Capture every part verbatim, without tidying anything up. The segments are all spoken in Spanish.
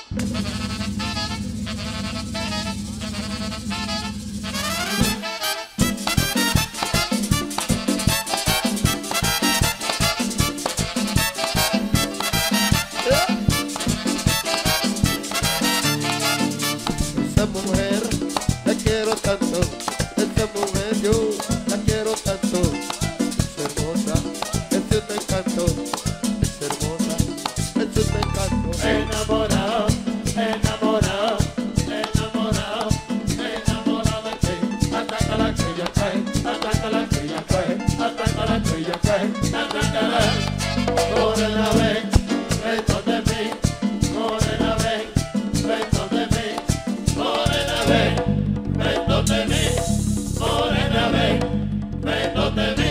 Esa mujer la quiero tanto, esa mujer yo la quiero tanto. Es hermosa, es un encanto, es hermosa, es un encanto. Enamorado, enamorado, enamorado, enamorado de ti. Atácala que ella cae, atácala que ella cae, atácala que ella cae, atácala. Morena ven, ven donde mí, morena ven, ven donde mí, morena ven, ven donde mí, morena ven, ven donde mí.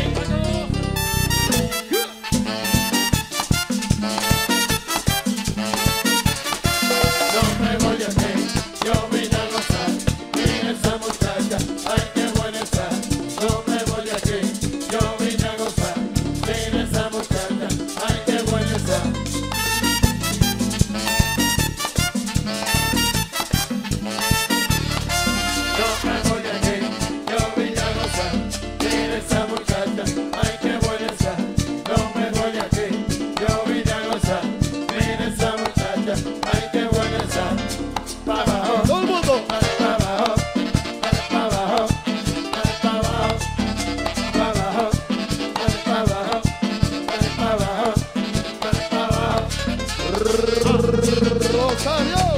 No me voy de aquí, yo vine a gozar. Mira esa muchacha, ay qué buena está. No me voy de aquí, yo vine a gozar. Mira esa muchacha, ay qué buena está. No me voy de aquí, yo vine a gozar. Mira esa muchacha, ay qué buena está. No me voy de aquí, yo vine a gozar. Mira esa muchacha, ay qué buena está. Pa' abajo, Todo el mundo. dale pa' abajo, dale pa' abajo, dale pa' abajo, pa' abajo, dale pa' abajo, dale pa' abajo, dale pa' abajo. Rosario.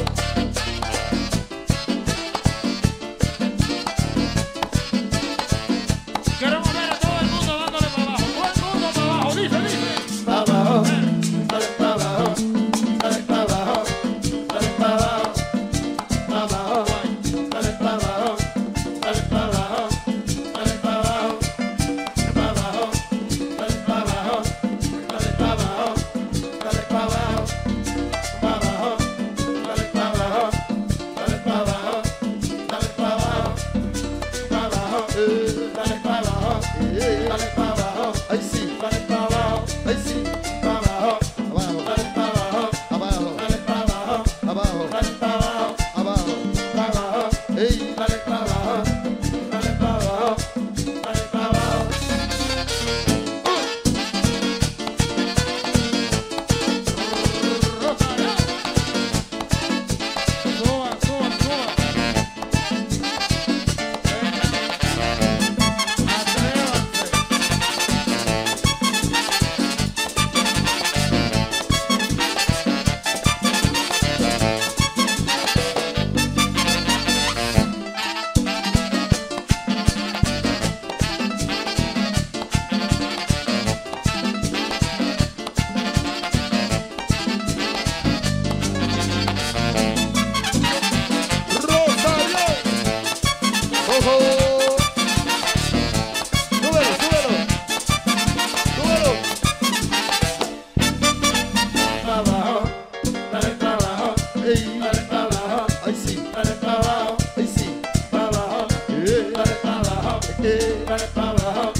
Queremos ver a todo el mundo dándole para abajo. Todo el mundo para abajo. Dice, dice. Pa' abajo, dale pa' abajo, dale pa' abajo, dale pa' abajo, pa' abajo, dale pa' abajo, dale pa' abajo, dale pa' abajo, pa' abajo, dale pa' abajo, dale pa' abajo, dale pa' abajo, pa' abajo, dale pa' abajo, dale pa' abajo, dale pa' abajo, pa' abajo, Eh, dale pa' abajo, eh, dale pa' abajo, Ahí sí, dale pa' abajo, ahí sí. pa' abajo, Abajo, dale pa' abajo, abajo, dale pa' abajo, abajo, dale pa' abajo, abajo. pa' abajo, Ey, dale pa' abajo, dale pa' abajo, dale pa' abajo. Suban, suban, suban. Atrévanse. Rosario. Ojo. Súbelo, súbelo. Súbelo. Pa' abajo, dale pa' abajo, Ey, dale pa' abajo, ahí sí, dale pa' abajo, ahí sí. pa' abajo, Eh, dale pa' abajo, eh, dale pa' abajo,